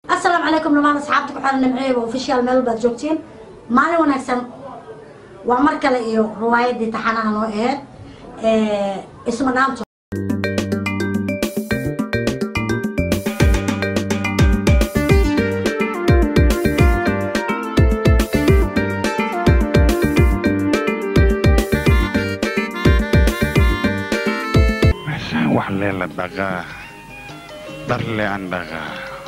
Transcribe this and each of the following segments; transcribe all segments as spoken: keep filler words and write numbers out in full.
السلام عليكم لما أصحابتك وحنا نمعيب وفيشيال ميل بعد جوكتين مالي ونكسن ومركل إيو رواية دي تحنا نوعيد إيه اسمه نامتو وحليل الدغا درلي عن دغا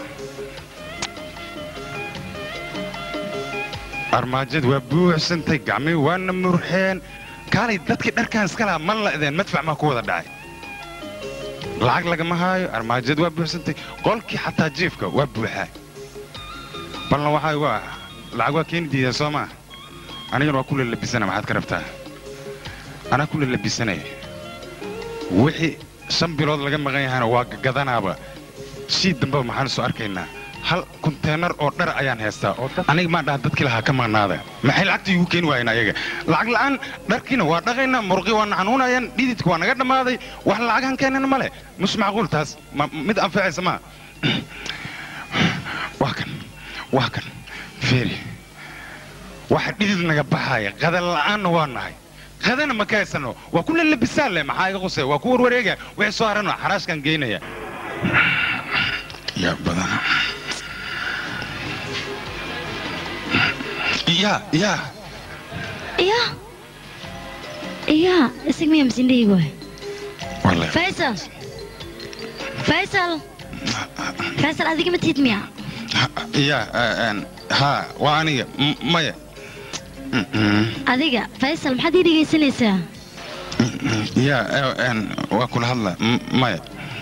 أرماجد وابوع سنتي قعمي وانا مرحين كاني دادكي دركان اسكالها مالا اذين مدفع ما كوضا داعي العقل لقا ما هاي أرماجد وابوع سنتي قولكي حتى جيفك وابوع هاي بالله وحاي واه العقوة كين دي سوما أنا يروى كل اللي بسنة ما حد كرفتها أنا كل اللي بسنة وحي shan bilood laga maqan yahayna waa gadanaaba shii dambe maxaan soo arkaynaa hal konteenar oo dhar ayaan haystaa oo aniga ma dhaha dadkii lahaa ka maqnaada maxay lacagta igu keeni waayeen ayaga lacag la'aan dharkiina waa dhaqaynaa murqi waa xanuunayaan dhididka waa naga dhamaaday wax lacagan keenana male mus macquul taas mid anfacaysa ma waa kan waa kan fiiri waxa dhidid naga baxaya qadal la'aan waa nahay غدانا ما كايسنو وكل اللي بيسال ما حاجه قصه وكور وريقه وحي صارنا حراش كان جينيا يا بدنا يا يا يا يا اسمي مين مسندي قوي والله فيصل فيصل فيصل هذيك متيت ميا يا ها واني مايا adiga Faisal maxaad ii dhigeysanaysaa ya aan waa kula hadla maya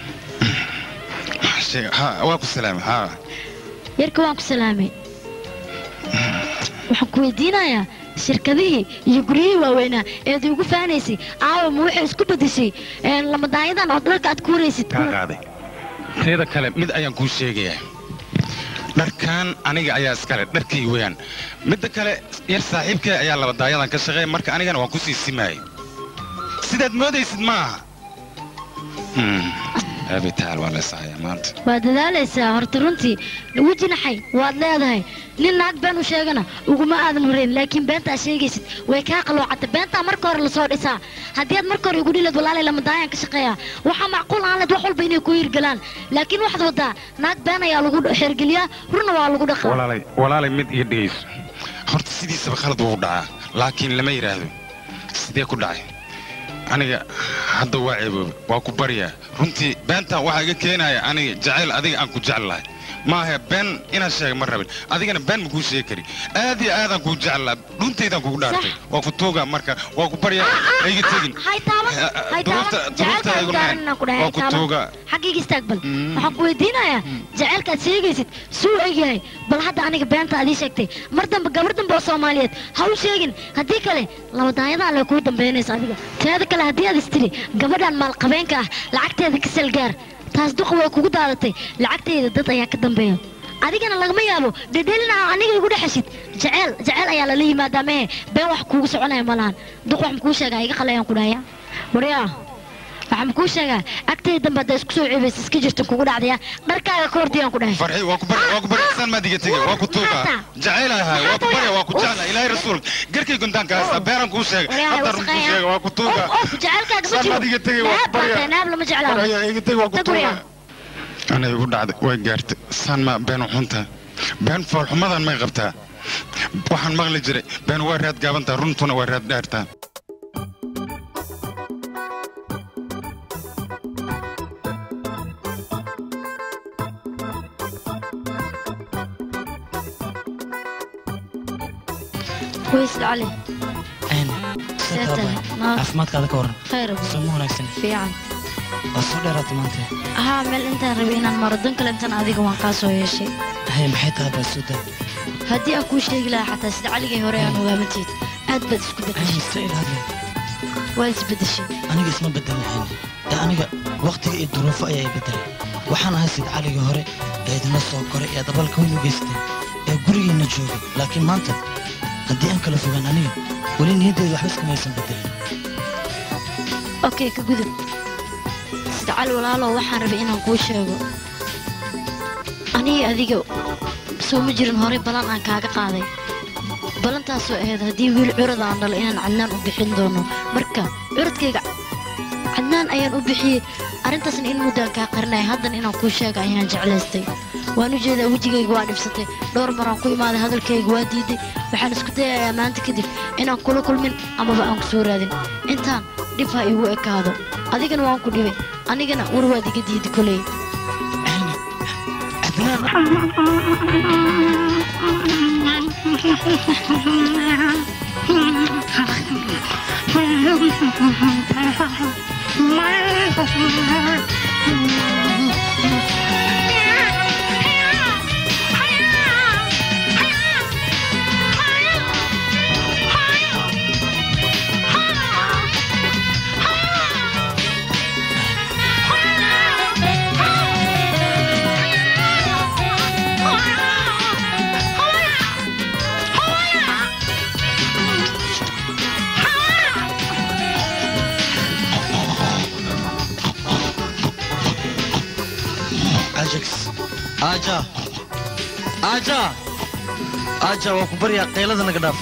shay ha waa ku salaam ha yarka waan ku salaamay waxaan ku weydiinayaa shirkadihii iyo guriyihii waaweynaa eed ugu faanaysay aawa ma waxay isku bedeshay lamadaayadan oo dharka aad ku waraysid ka qaaday teeda kale mid ayaan kuu sheegayaa dharkan aniga ayaa iskale dharkii weeyaan midda kale yar saaxiibkay ayaa laba daayadan ka shaqeeyay marka anigana waan ku sii simaayay sidaad moodaysid maaha abi taal waa la saxaya maanta waa dadaalaysaa horta runtii wajinaxay waad leedahay nin naag been u sheegana uguma aadan horeyn laakiin beenta sheegaysid way ka qaloocataa beenta marka hore la soo dhisaa haddii aad marka hore ugu dhilad walaalay lama daayan ka shaqeeyaa waxa macquul aan leed wax walba inay ku hirgalaan laakiin waxaad wadaa naag been ayaa lagu xirgeliyaa runa waa lagu dhaqaa walaalay walaalay mid iyo dhigayso horta sidiisaba khalad wuu dhacaa laakiin lama yiraahdo sidee ku dhacay aniga hadda waa ceeboob waa ku baryaa runtii beentan waxaa iga keenaya aniga jacayl adiga aan ku jeclahay maaha been inaan sheega ma rabin adigana been ma kuu sheegi kari aad iyo aadaan kuu jeclaa dhuntaydaan kugu dhaartay waa ku tooga marka waa ku baryaa iga tegin waa ku tooga xaqiiga istaaqbal waxaan ku weydiinayaa jacaylkaad sheegaysid suu egyahay bal hadda aniga beenta aad ii sheegtay mar dambe gabar dambe oo soomaaliyeed ha u sheegin haddii kale labadaayadaan le kuu dambeynaysa adiga teeda kale haddii aad istiri gabadhan maalqabeenka ah lacagteeda ka salgaar taas duqa way kugu daadatay lacagteeda dad ayaa ka dambeeya adigana lagama yaabo dhedhelina aniga igu dhaxashid jacayl jacayl ayaa lala yimaadaa mehe been wax kuugu soconaya malahan duq wax makuu sheegaa iga qalayaan ku dhahaya waryaa waxaan kuu sheegaa agtay dambe hadda isku soo ceebaysa iska jirtan kugu dhacdaya dharkaaga ka hordiyaan ku dhahay farxi waa ku bari waa ku bari san ma diga tagay waa ku tuuga jacaylaha waa ku bari waa ku jecla ilaahay rasuul garkay guntaan ka haysta beeran kuu sheegay hadda run kuu sheegay waa ku tuuga jacaylkaaga ma jiro ma diga tagay waa ku bari naab lama jeclaa farxi iga tagay waa ku tuuga ana igu dhacday way gaartay san ma been xunta been fool xumadan may qabtaa waxaan maqli jiray been waa raad gaabantaa runtuna waa raad dheertaa كويس علي أنا عفمات كذا كورن خير سمونا كسن في عن أصول راتي مانته ها مل أنت ربينا المرضون كل أنت ناديك وان قاسو يا شيء هي محيطها بسودة هدي أكو شيء لا حتى سد علي هوريان وغامتيت أد بدش كده أنا سائل هذا ويس بدشي أنا جسمي بدل الحين ده أنا وقتي الظروف أي بدل وحنا هسد علي هوري قاعد نصو كوري يا دبل كونو جستي يا قري نجوي لكن ما أنت هدي أنك لفوقان أنا ولين يدي وحبس كما يسمى بدل أوكي كجذب سد على ولا الله وحنا ربينا نقول شيء أني أذيك soo ma jirin horey balan aan kaaga qaaday balantaasoo ahayd haddii wiil curad aan dhalo inaan cadnaan u bixin doono marka curadkayga cadnaan ayaan u bixiyey arrintaasna in muddaan kaa qarinaya haddana inaan kuu sheega ayaan jeclaystay waan u jeedaa wejigayga waa dhibsatay dhowr maraan ku imaaday hadalkayga waa diiday waxaan isku dayayaa maanta kadib inaan kula kulmin amaba aan ku soo raadin intaan dhib ha igu ekaado adigana waan ku dhibay anigana war waad iga diidi koley آجا آجا آجا وكبر يا قيلة نقدر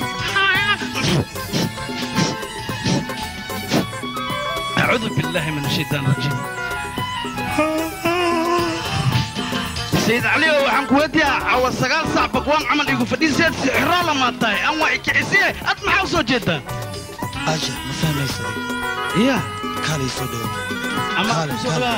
أعوذ بالله من الشيطان الرجيم سيد علي وحن كوديا أو السجال صعب قوان عمل يقول فدي سيد سحرة لما تاي أنا إكعسية أطمع وصو جدا آجا ما فهم يصير يا كالي صدق أما كالي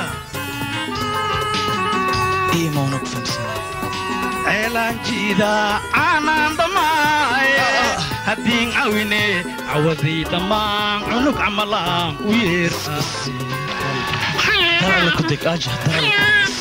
إيه ما هناك فهمسنا عيلان جيدا أنا دمايا هدين عويني عوذي دمان عنق عملان وير ترى لك كنتك أجه ترى لك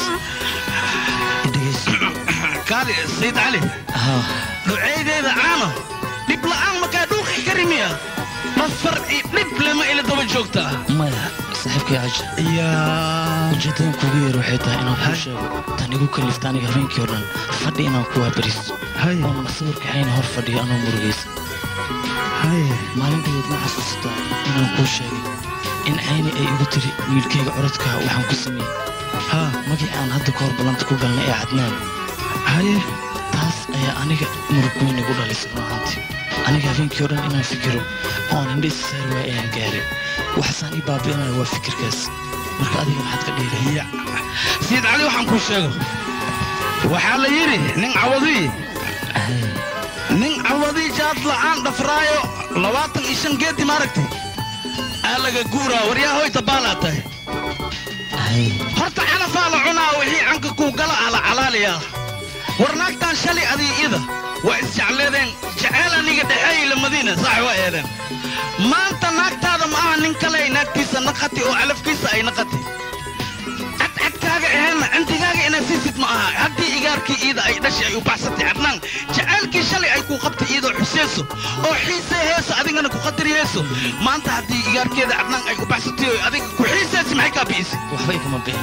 إدريس كالي سيد علي ها لعيد إذا أنا لبلا أنا مكادوخ كريمية مصفر لبلا ما إلى دول جوكتا ما صاحبك يا أجه يا ujeedada kugu yar waxay tahay inaan kuu sheego tan igu kalifta aniga habeenkii oo dhan fadhi inaan ku waabariso oona masawirka xayna hor fadhiyo anoo murugaysa maalintadood ma xasuusato inaan kuu sheegay in cayni ay igu tiri wiilkayga corodka waxaan ku sameeyey magii aan hadda ka hor ballanta ku galnay ee cadnaan taas ayaa aniga murug weyn igu dhalisay runaantii aniga habeenkii oo dhan inaan fikiro oon indha isa saari waaya ayaan gaaray waxasaan ii baabi'inaya waa fikirkaas marka adiga maxaad ka dheelaya سيد علي وحن كل شيء وحال يري نين عوضي نين عوضي جات لعان دفرايو لواتن إيشان جيتي ماركتي ألقى قورا وريا هوي تبالاتي هرتا أنا فالعنا وهي عنك كوكلا على علاليا ورناك تان شالي أذي إذا وإسجعلين جعالا نيجا دحي للمدينة صح وإذن ما أنت ناكتا هذا معها ننكلي ناكتيسا نقتي وعلف كيسا أي نقتي أتكاغا إهانا أنتكاغا إنا سيسيت معها هدي إيغاركي إيدا أي داشي أي وبعصتي عدنان جعالكي شالي أي كو قبتي إيدا حسيسو أو حيسي هيسو أدين أنا كو قدري هيسو ما أنت هدي إيغاركي إيدا عدنان أي وبعصتي أدين كو حيسيسي محيكا بيسي وحبيك ما بين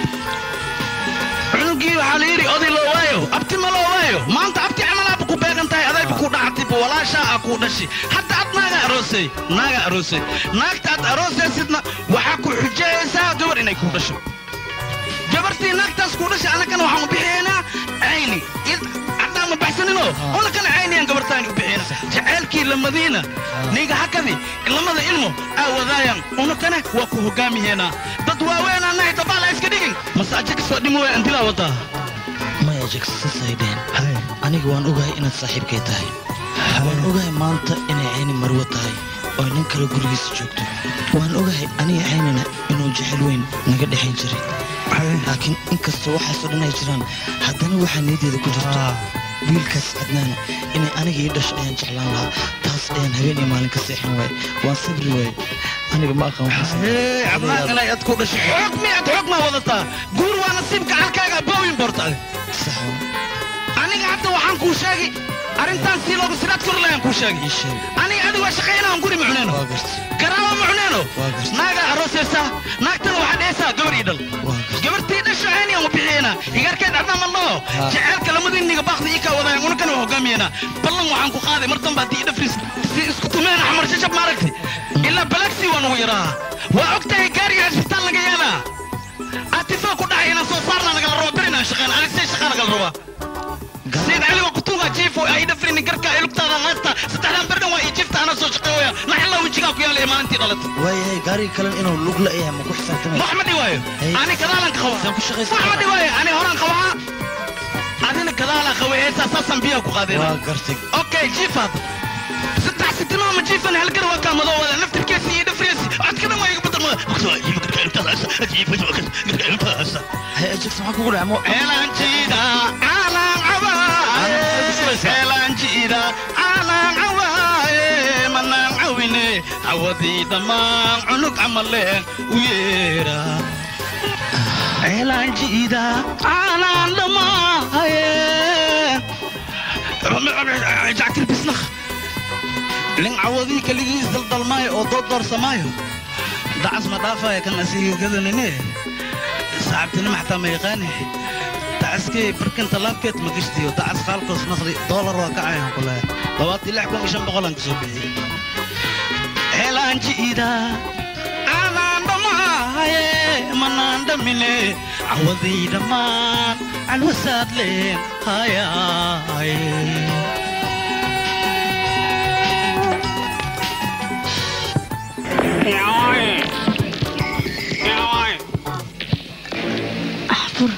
عنقي وحاليري أودي لو وايو أبتي ما لو وايو ما أنت أبتي عملا بكو بيغن تاي أداي بكو دعتي ولا شاء أكو داشي حتى أتناغا أروسي ناغا أروسي ناغتا أروسي سيدنا وحاكو حجيسا دور إنا يكو داشي جبرتي ناغتاس كو داشي أنا كان وحاو بيحينا عيني عدنا ما بحسنينو أنا كان عيني أن جبرتاني بيحينا جعالكي للمدينة نيغا هكذي لما ذا إلمو أو ذايان أنا كان وكو هقامي هنا تدواوين أنا يتبالا إسكديكين مساجك سوديمو أنتلا وطا ما يجيك سيدين aniga waan ogahay inaad saaxiibkay tahay waan ogahay maanta inay cayni marwo tahay oo nin kale gurigiisa joogto waan ogahay aniga caynina inuu jecel weyn naga dhexayn jiray laakiin inkastoo waxaasoo dhan ay jiraan haddana waxaa niyadeeda ku jirto wiilkaas cadnaana inay aniga ii dhasho ayaan jeclaan lahaa taas ayaan habeen iyo maalin ka seexan waaye waan sabri waaye aniga ma aqaan cadnaan inay ad ku dhashay xoog miyaad xoog maa wadataa guur waa nasiibka halkaaga booyin bortaade sax aniga hadda waxaan kuu sheegay arrintaan sii looga siraad kor lahaan kuu sheegay aniga adiga waa shaqaynaa aan guri mucneeno garaama mucneeno naaga aroosaysaa naagtana waxaa dhehaysaa gabar ii dhal gabartii dhasho cayni aan wabixiyeenaa igaarkeed cadnaan malnoo jaceelka lamadii niga baaqda ii kaa wadaayan unakana waa hogaamiyeena ballan waxaan ku qaaday mar danba haddii idhafris si isku tumeena xamar shashab maaragti ilaa balagsi waa nugu yaraha waa og tahay gaariga cisbitaal laga yaalaa atifaa ku dhacay inaan soo saarnaa nagala rabo berinaan shaqeyn anigsay shaqaa nagala rabaa كذا كيال إيمان أنت غلط واي قاري كلام إنه لوج لا إيه ما كوش سنتين محمد وايو أنا كذا لك خواه محمد وايو أنا هران خواه أنا كذا لك خواه أساسا بيا كقادين وقرتك أوكي جيف هذا ستة ستين ما جيف أنا هالقر وكام ضوء نفط الكيسي دفريسي عاد كذا ما يقبض ما أخوي جيف كذا أنت هسه جيف كذا أنت هسه هي أجيك سمعك أقول عمو إلان جيدا على عواي إلان جيدا على عواي من عويني عوضي دمان عنق عمله ويرا إلان جيدا على دمان جعت البسنخ لين عوضي كليجيز دلدل ماي أو دودر سمايو دعس مدافع كان أسيو كذا نيني ساعبتني محتمى يغاني تعسكي بركن طلبكت ما قشتي وتعس خالقص نصري دولار واقعين كلها لواتي لحكم إيش بقولن كسبي إعلان جيدا أنا دماي من عندمني عوضي دمان على وسط لين هاي هاي أحفر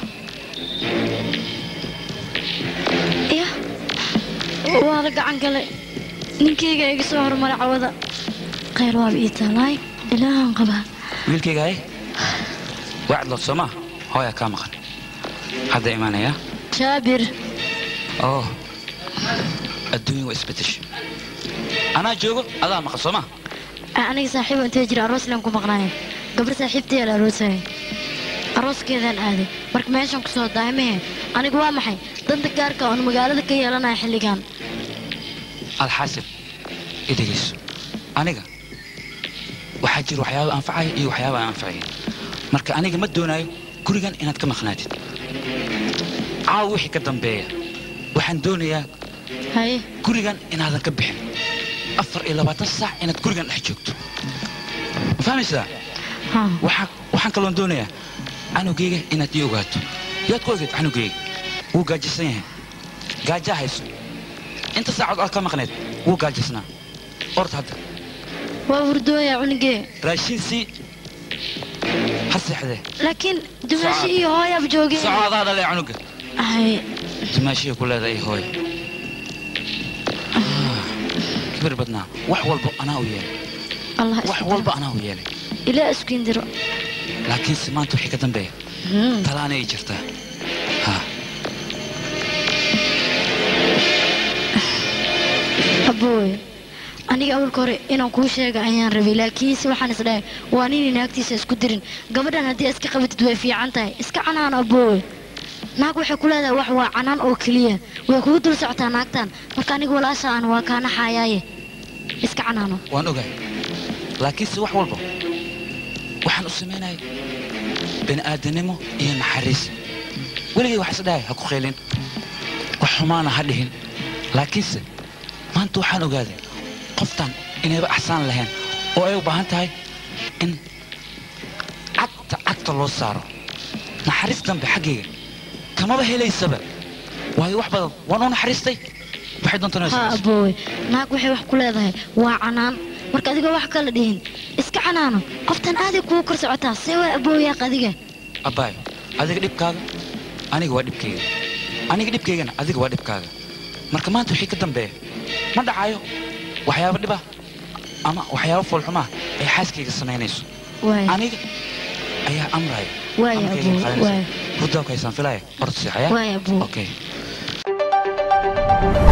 يا وارجع عن قلي نكيجا يقصور مرة عوضة خير وابيتا لاي إلهان قبها wiilkayga hay wacd lood soo maa hooyaa kaa maqan hadda imaanaya جابر oo adduunya waa isbedeshay anaa joogo adaa maqan soo maa أنا صاحب أنت جرى أروس لهم كم قناعي قبل صاحبتي على أروسها أروس كذا هذا مرك ما يشون كسود دائما أنا جوا محي ضد كاركا وأنا مقالة كي يلا يحل كان alxaasib idageyso aniga waxaa jira waxyaabo anfacaya iyo waxyaabo aan anfacayn marka aniga ma doonayo gurigan inaad ka maqnaatid caawa wixii ka dambeeya waxaan doonayaa هاي gurigan inaadan ka bixin afar iyo labaatan saac inaad gurigan dhex joogto ma fahmaysaa ها waxaa waxaan kaloon doonayaa canugayga inaad ii ogaato yaad ku ogeed canugayga wuu gaajisan yahay gaajaa hayso inta saacood aad ka maqneed wuu gaajisnaa orta hadda ووردوا يا عنقي raashin sii ha seexdee لكن دمشي هو يا بجوجي socoodaa dhalee canuga هاي dimaashiya ku leedahay hooy kibir badnaa wax walba anaa u yeelay الله wax يسلمك walba anaa u yeelay إلى اسكندر laakiinse maanta wixii ka dambeeya talaana ay jirtaa ha أبوي أنا أول كوري إنه كل شيء عيان ربي لكن سبحان الله واني ناكتي سكدرين قبل أن هدي أسك قبل تدوي في عنتي أسك عنان أبوي ناك وحي كل هذا وحوا عنان أو كلية ويكون دول ساعتها ناكتان مكاني ولا شان وكان حياي أسك عنانه waan ogahay laakiinse wax walba waxaan u samaynaya bini'aadanimo iyo naxariis weligay wax isdhahay ha ku khaylin wax xumaana ha dhihin laakiinse maanta waxaan ogaaday qoftan inayba axsaan lahayn oo ay u baahan tahay in cagta cagta loo saaro naxariis dambe xaggayga kamaba helaysaba waayo wax badan waan u naxariistay waxay doontaan inay ها samayso أبوي ناك وحي وح كل هذا وعنان marka adiga wax kala dhihin iska canaano qoftan aad ku kor socotaa seewa abooya qadiga abbaay adiga dhibkaaga aniga waa dhibkayga aniga dhibkaygana adiga waa dhibkaaga marka maanta wixii ka dambeeya ma dhacayo waxyaabo dhiba ama waxyaabo foolxumaa ay xaaskayga samaynayso waay aniga ayaa amraya waay amarkayga abuu qaadanaysa. waay hurdaa ku haysaan filaya orta seexaya waay abuu okay